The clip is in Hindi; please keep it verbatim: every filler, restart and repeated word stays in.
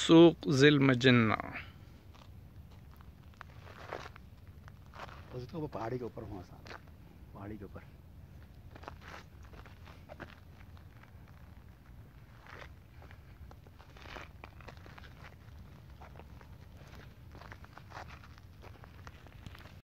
सूक जिल मजन्ना। तो पहाड़ी के ऊपर, वहाँ पहाड़ी के ऊपर